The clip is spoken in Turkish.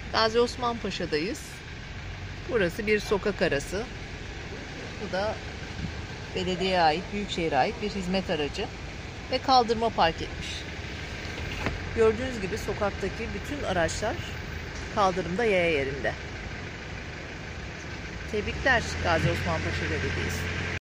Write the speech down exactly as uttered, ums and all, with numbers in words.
Gazi Osman Paşa'dayız. Burası bir sokak arası. Bu da belediyeye ait, büyükşehire ait bir hizmet aracı ve kaldırıma park etmiş. Gördüğünüz gibi sokaktaki bütün araçlar kaldırımda, yaya yerinde. Tebrikler Gazi Osman Paşa Belediyesi.